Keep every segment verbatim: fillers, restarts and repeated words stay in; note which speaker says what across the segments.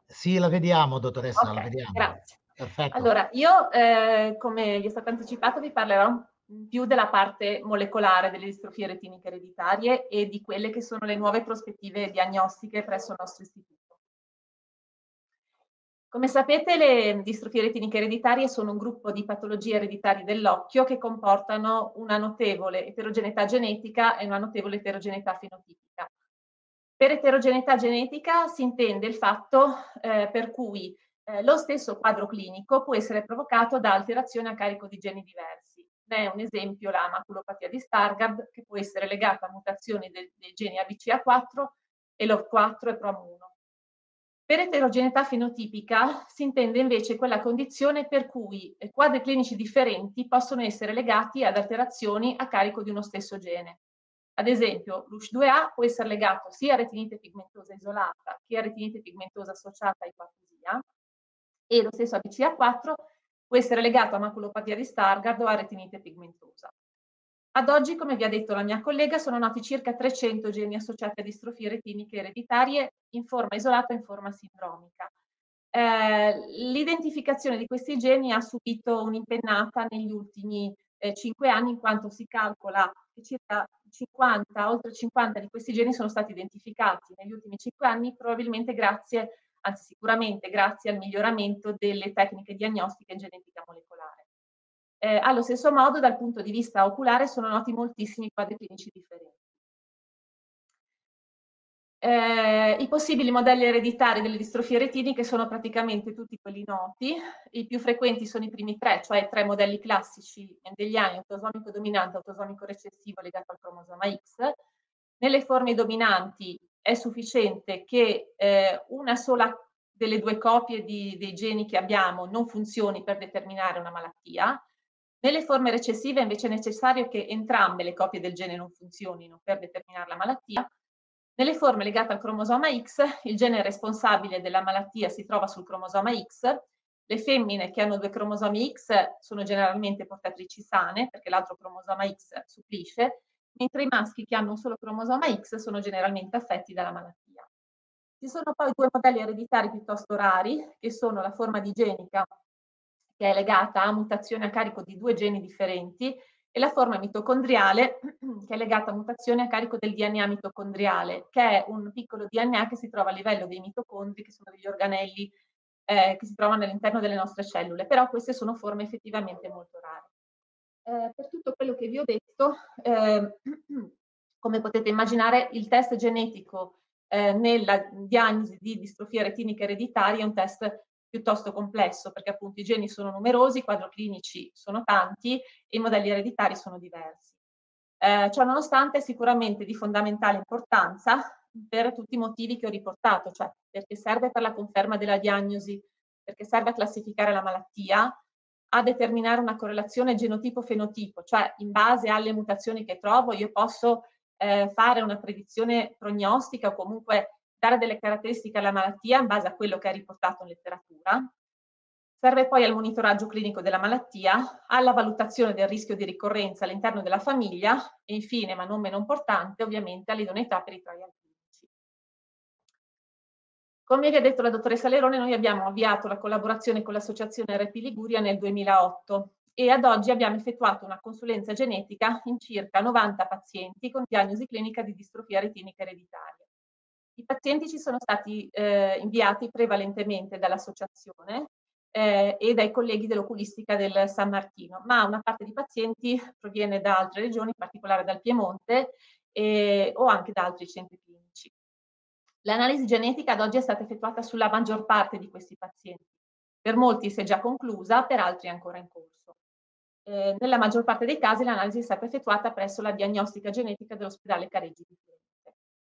Speaker 1: Sì, la vediamo dottoressa, la
Speaker 2: Okay,
Speaker 1: vediamo.
Speaker 2: grazie.
Speaker 1: Perfetto.
Speaker 2: Allora io, ehm, come vi è stato anticipato, vi parlerò, mhmm, più della parte molecolare delle distrofie retiniche ereditarie e di quelle che sono le nuove prospettive diagnostiche presso il nostro istituto. Come sapete, le distrofie retiniche ereditarie sono un gruppo di patologie ereditarie dell'occhio che comportano una notevole eterogeneità genetica e una notevole eterogeneità fenotipica. Per eterogeneità genetica si intende il fatto, ehm, per cui, ehm, lo stesso quadro clinico può essere provocato da alterazioni a carico di geni diversi. Ne è un esempio la maculopatia di Stargardt, che può essere legata a mutazioni del dei geni A B C A quattro e L O F quattro e P R O M uno. Per eterogeneità fenotipica si intende invece quella condizione per cui eh, quadri clinici differenti possono essere legati ad alterazioni a carico di uno stesso gene. Ad esempio, l'U S H due A può essere legato sia a retinite pigmentosa isolata che a retinite pigmentosa associata a ipoacusia e lo stesso A B C A quattro può essere legato a maculopatia di Stargardt o a retinite pigmentosa. Ad oggi, come vi ha detto la mia collega, sono noti circa trecento geni associati a distrofie retiniche ereditarie in forma isolata e in forma sindromica. Eh, l'identificazione di questi geni ha subito un'impennata negli ultimi eh, cinque anni, in quanto si calcola che circa cinquanta, oltre cinquanta di questi geni sono stati identificati negli ultimi cinque anni, probabilmente grazie, anzi sicuramente grazie al miglioramento delle tecniche diagnostiche in genetica molecolare. Eh, allo stesso modo, dal punto di vista oculare, sono noti moltissimi quadri clinici differenti. Eh, I possibili modelli ereditari delle distrofie retiniche sono praticamente tutti quelli noti. I più frequenti sono i primi tre, cioè tre modelli classici degli anni, autosomico dominante, autosomico recessivo legato al cromosoma X. Nelle forme dominanti è sufficiente che eh, una sola delle due copie di, dei geni che abbiamo non funzioni per determinare una malattia. Nelle forme recessive invece è necessario che entrambe le copie del gene non funzionino per determinare la malattia. Nelle forme legate al cromosoma X, il gene responsabile della malattia si trova sul cromosoma X. Le femmine che hanno due cromosomi X sono generalmente portatrici sane, perché l'altro cromosoma X supplisce, mentre i maschi che hanno un solo cromosoma X sono generalmente affetti dalla malattia. Ci sono poi due modelli ereditari piuttosto rari, che sono la forma digenica, che è legata a mutazioni a carico di due geni differenti, e la forma mitocondriale, che è legata a mutazioni a carico del D N A mitocondriale, che è un piccolo D N A che si trova a livello dei mitocondri, che sono degli organelli eh, che si trovano all'interno delle nostre cellule, però queste sono forme effettivamente molto rare. Eh, per tutto quello che vi ho detto, eh, come potete immaginare, il test genetico eh, nella diagnosi di distrofia retinica ereditaria è un test piuttosto complesso, perché appunto i geni sono numerosi, i quadri clinici sono tanti e i modelli ereditari sono diversi. Eh, ciò nonostante è sicuramente di fondamentale importanza per tutti i motivi che ho riportato, cioè perché serve per la conferma della diagnosi, perché serve a classificare la malattia, a determinare una correlazione genotipo-fenotipo, cioè in base alle mutazioni che trovo io posso eh, fare una predizione prognostica o comunque dare delle caratteristiche alla malattia in base a quello che è riportato in letteratura. Serve poi al monitoraggio clinico della malattia, alla valutazione del rischio di ricorrenza all'interno della famiglia e infine, ma non meno importante, ovviamente all'idoneità per i trial clinici. Come vi ha detto la dottoressa Lerone, noi abbiamo avviato la collaborazione con l'associazione R P Liguria nel duemilaotto e ad oggi abbiamo effettuato una consulenza genetica in circa novanta pazienti con diagnosi clinica di distrofia retinica ereditaria. I pazienti ci sono stati eh, inviati prevalentemente dall'associazione eh, e dai colleghi dell'oculistica del San Martino, ma una parte di pazienti proviene da altre regioni, in particolare dal Piemonte eh, o anche da altri centri clinici. L'analisi genetica ad oggi è stata effettuata sulla maggior parte di questi pazienti. Per molti si è già conclusa, per altri è ancora in corso. Eh, nella maggior parte dei casi l'analisi è stata effettuata presso la diagnostica genetica dell'ospedale Careggi di Firenze.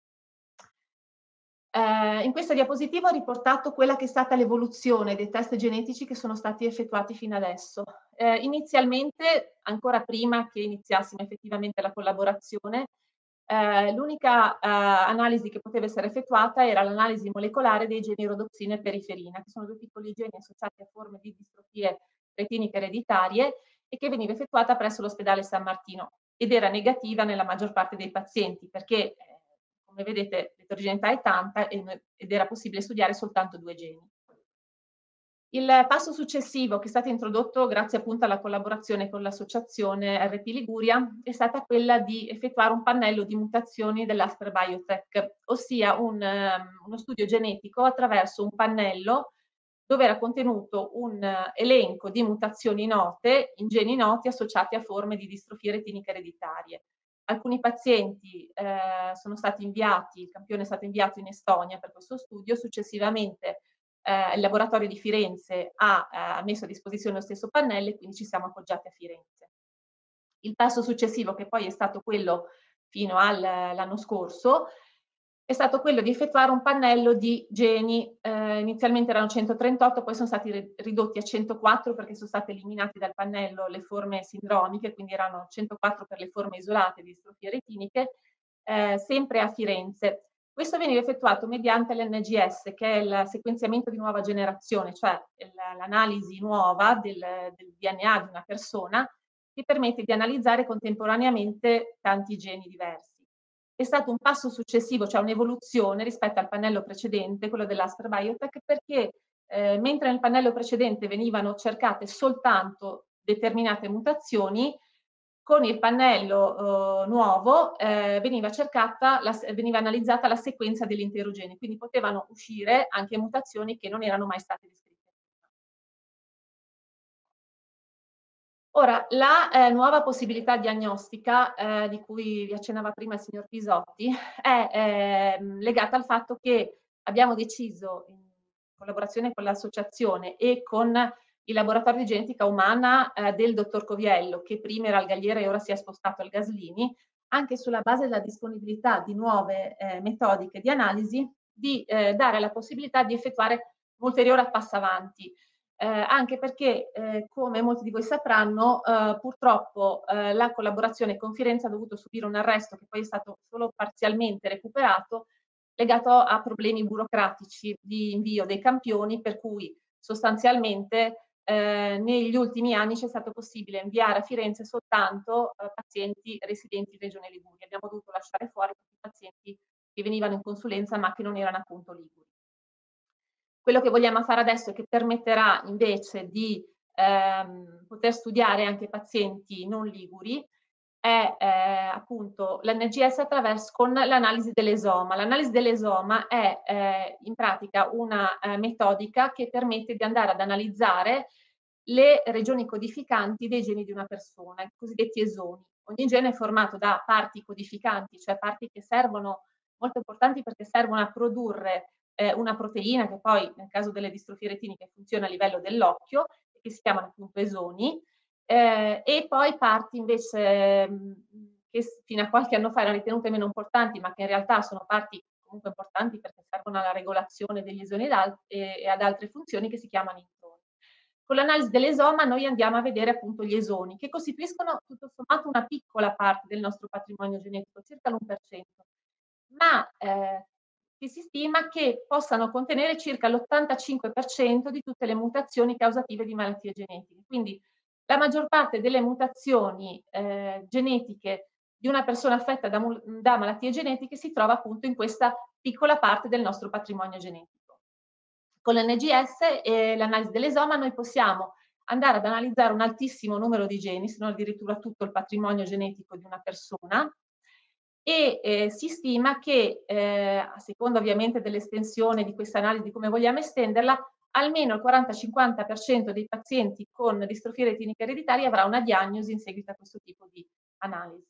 Speaker 2: Eh, in questa diapositiva ho riportato quella che è stata l'evoluzione dei test genetici che sono stati effettuati fino adesso. Eh, inizialmente, ancora prima che iniziassimo effettivamente la collaborazione, eh, l'unica eh, analisi che poteva essere effettuata era l'analisi molecolare dei geni rodoxina e periferina, che sono due piccoli geni associati a forme di distrofie retiniche ereditarie e che veniva effettuata presso l'ospedale San Martino ed era negativa nella maggior parte dei pazienti perché eh, come vedete l'eterogeneità è tanta ed era possibile studiare soltanto due geni. Il passo successivo, che è stato introdotto grazie appunto alla collaborazione con l'associazione R P Liguria, è stata quella di effettuare un pannello di mutazioni dell'Asper Biotech, ossia un, um, uno studio genetico attraverso un pannello dove era contenuto un uh, elenco di mutazioni note, in geni noti associati a forme di distrofie retiniche ereditarie. Alcuni pazienti eh, sono stati inviati, il campione è stato inviato in Estonia per questo studio, successivamente Eh, il laboratorio di Firenze ha eh, messo a disposizione lo stesso pannello e quindi ci siamo appoggiati a Firenze. Il passo successivo, che poi è stato quello fino all'anno scorso, è stato quello di effettuare un pannello di geni, eh, inizialmente erano centotrentotto, poi sono stati ridotti a centoquattro perché sono state eliminate dal pannello le forme sindromiche, quindi erano centoquattro per le forme isolate di distrofie retiniche, eh, sempre a Firenze. Questo veniva effettuato mediante l'N G S, che è il sequenziamento di nuova generazione, cioè l'analisi nuova del, del D N A di una persona, che permette di analizzare contemporaneamente tanti geni diversi. È stato un passo successivo, cioè un'evoluzione rispetto al pannello precedente, quello dell'Asper Biotech, perché eh, mentre nel pannello precedente venivano cercate soltanto determinate mutazioni, con il pannello eh, nuovo eh, veniva cercata, la, veniva analizzata la sequenza dell'intero gene, quindi potevano uscire anche mutazioni che non erano mai state descritte. Ora, la eh, nuova possibilità diagnostica eh, di cui vi accennava prima il signor Pisotti è eh, legata al fatto che abbiamo deciso, in collaborazione con l'associazione e con il laboratorio di genetica umana eh, del dottor Coviello, che prima era al Galliera e ora si è spostato al Gaslini, anche sulla base della disponibilità di nuove eh, metodiche di analisi, di eh, dare la possibilità di effettuare un ulteriore passo avanti. Eh, anche perché, eh, come molti di voi sapranno, eh, purtroppo eh, la collaborazione con Firenze ha dovuto subire un arresto che poi è stato solo parzialmente recuperato, legato a problemi burocratici di invio dei campioni, per cui sostanzialmente eh, negli ultimi anni c'è stato possibile inviare a Firenze soltanto eh, pazienti residenti in Regione Liguria. Abbiamo dovuto lasciare fuori tutti i pazienti che venivano in consulenza ma che non erano appunto liguri. Quello che vogliamo fare adesso è che permetterà invece di ehm, poter studiare anche pazienti non liguri è eh, appunto l'N G S attraverso con l'analisi dell'esoma. L'analisi dell'esoma è eh, in pratica una eh, metodica che permette di andare ad analizzare le regioni codificanti dei geni di una persona, i cosiddetti esoni. Ogni gene è formato da parti codificanti, cioè parti che servono, molto importanti perché servono a produrre eh, una proteina che poi nel caso delle distrofie retiniche funziona a livello dell'occhio, che si chiamano appunto esoni, eh, e poi parti invece mh, che fino a qualche anno fa erano ritenute meno importanti, ma che in realtà sono parti comunque importanti perché servono alla regolazione degli esoni ed, al e, e ad altre funzioni, che si chiamano introni. Con l'analisi dell'esoma noi andiamo a vedere appunto gli esoni, che costituiscono tutto sommato una piccola parte del nostro patrimonio genetico, circa l'uno per cento, ma eh, si stima che possano contenere circa l'ottantacinque per cento di tutte le mutazioni causative di malattie genetiche. Quindi la maggior parte delle mutazioni eh, genetiche di una persona affetta da, da malattie genetiche si trova appunto in questa piccola parte del nostro patrimonio genetico. Con l'N G S e l'analisi dell'esoma noi possiamo andare ad analizzare un altissimo numero di geni, se non addirittura tutto il patrimonio genetico di una persona, e eh, si stima che, eh, a seconda ovviamente dell'estensione di questa analisi, di come vogliamo estenderla, almeno il quaranta cinquanta per cento dei pazienti con distrofia retinica ereditaria avrà una diagnosi in seguito a questo tipo di analisi.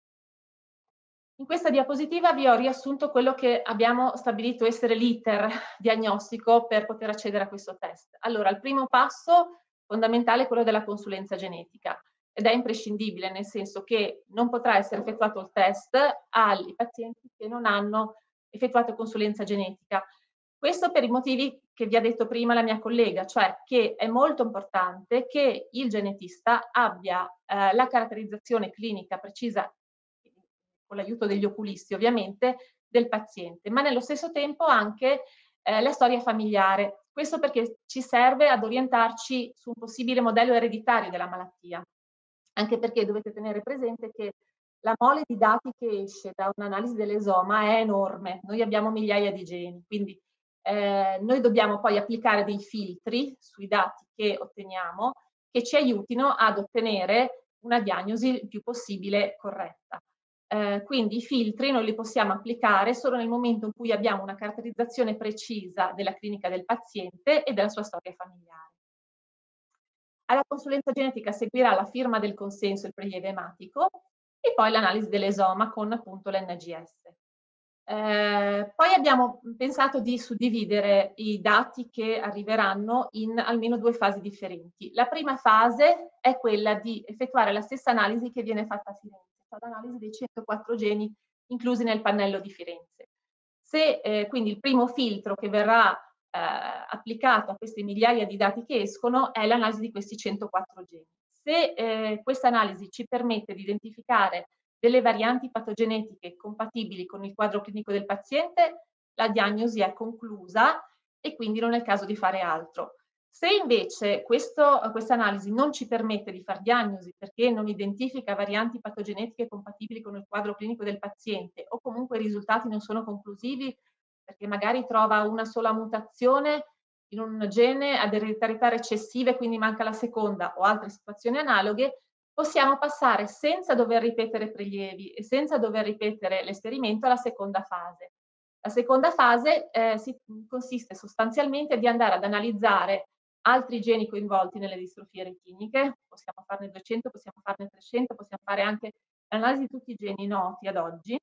Speaker 2: In questa diapositiva vi ho riassunto quello che abbiamo stabilito essere l'iter diagnostico per poter accedere a questo test. Allora, il primo passo fondamentale è quello della consulenza genetica ed è imprescindibile, nel senso che non potrà essere effettuato il test ai pazienti che non hanno effettuato consulenza genetica. Questo per i motivi che vi ha detto prima la mia collega, cioè che è molto importante che il genetista abbia eh, la caratterizzazione clinica precisa, con l'aiuto degli oculisti ovviamente, del paziente, ma nello stesso tempo anche eh, la storia familiare. Questo perché ci serve ad orientarci su un possibile modello ereditario della malattia, anche perché dovete tenere presente che La mole di dati che esce da un'analisi dell'esoma è enorme, noi abbiamo migliaia di geni, quindi eh, noi dobbiamo poi applicare dei filtri sui dati che otteniamo che ci aiutino ad ottenere una diagnosi il più possibile corretta. Eh, quindi i filtri noi li possiamo applicare solo nel momento in cui abbiamo una caratterizzazione precisa della clinica del paziente e della sua storia familiare. Alla consulenza genetica seguirà la firma del consenso e il prelievo ematico e poi l'analisi dell'esoma con appunto l'N G S. Eh, poi abbiamo pensato di suddividere i dati che arriveranno in almeno due fasi differenti. La prima fase è quella di effettuare la stessa analisi che viene fatta a Firenze, cioè l'analisi dei centoquattro geni inclusi nel pannello di Firenze. Se eh, quindi il primo filtro che verrà eh, applicato a queste migliaia di dati che escono è l'analisi di questi centoquattro geni. Se eh, questa analisi ci permette di identificare delle varianti patogenetiche compatibili con il quadro clinico del paziente, la diagnosi è conclusa e quindi non è il caso di fare altro. Se invece questa analisi non ci permette di fare diagnosi perché non identifica varianti patogenetiche compatibili con il quadro clinico del paziente o comunque i risultati non sono conclusivi perché magari trova una sola mutazione in un gene ad ereditarietà recessiva e quindi manca la seconda o altre situazioni analoghe, possiamo passare senza dover ripetere prelievi e senza dover ripetere l'esperimento alla seconda fase. La seconda fase eh, si, consiste sostanzialmente di andare ad analizzare altri geni coinvolti nelle distrofie retiniche, possiamo farne duecento, possiamo farne trecento, possiamo fare anche l'analisi di tutti i geni noti ad oggi,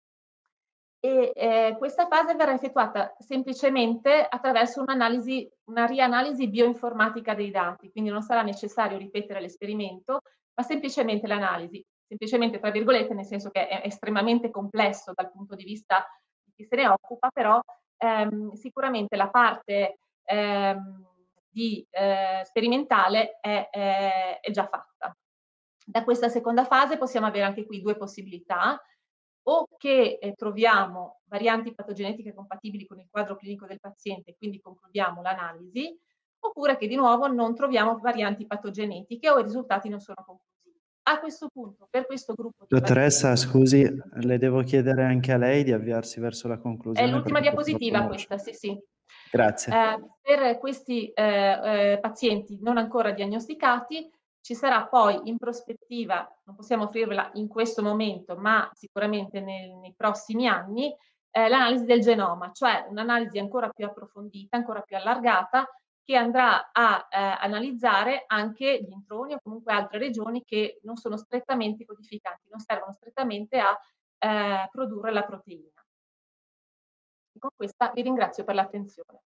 Speaker 2: e eh, questa fase verrà effettuata semplicemente attraverso un'analisi, una rianalisi bioinformatica dei dati, quindi non sarà necessario ripetere l'esperimento, ma semplicemente l'analisi, semplicemente tra virgolette, nel senso che è estremamente complesso dal punto di vista di chi se ne occupa, però ehm, sicuramente la parte ehm, di, eh, sperimentale è, è, è già fatta. Da questa seconda fase possiamo avere anche qui due possibilità, o che eh, troviamo varianti patogenetiche compatibili con il quadro clinico del paziente e quindi concludiamo l'analisi, oppure che di nuovo non troviamo varianti patogenetiche o i risultati non sono conclusivi. A questo punto, per questo gruppo di
Speaker 3: Dottoressa,
Speaker 2: pazienti...
Speaker 3: scusi, le devo chiedere anche a lei di avviarsi verso la
Speaker 2: È
Speaker 3: conclusione
Speaker 2: l'ultima
Speaker 3: perché purtroppo
Speaker 2: diapositiva
Speaker 3: non
Speaker 2: questa,
Speaker 3: riusciamo.
Speaker 2: sì, sì.
Speaker 3: Grazie.
Speaker 2: Eh, per questi eh, eh, pazienti non ancora diagnosticati ci sarà poi in prospettiva, non possiamo offrirvela in questo momento, ma sicuramente nel, nei prossimi anni, eh, l'analisi del genoma, cioè un'analisi ancora più approfondita, ancora più allargata, che andrà a eh, analizzare anche gli introni o comunque altre regioni che non sono strettamente codificanti, non servono strettamente a eh, produrre la proteina. Con questa vi ringrazio per l'attenzione.